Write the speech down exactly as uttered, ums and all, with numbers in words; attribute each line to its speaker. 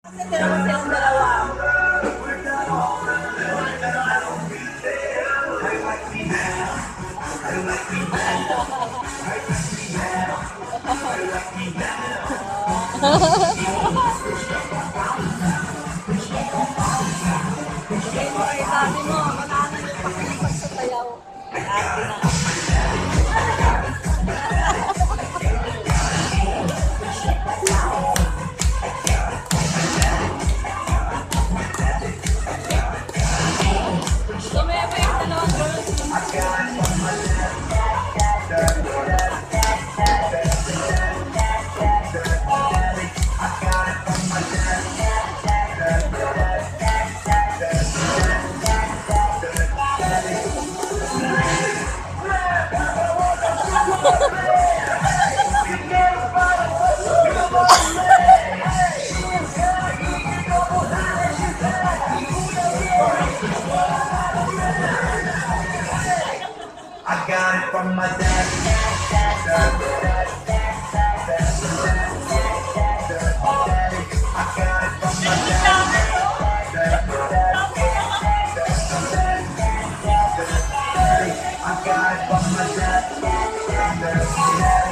Speaker 1: Tira mo silang dalawa. Sabi mo, mananan yung pakilipat sa tayaw. Ate na. Tumeba yung dalawang girls.
Speaker 2: I got it from my dad. I got it from my dad.